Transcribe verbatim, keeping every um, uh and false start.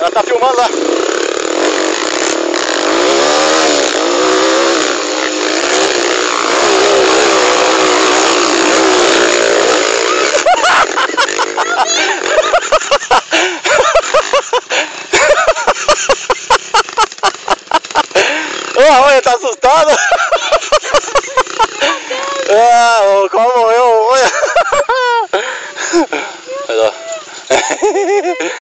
Ela tá filmando lá. Olha, tá assustado? Ah, o qual morreu? Olha.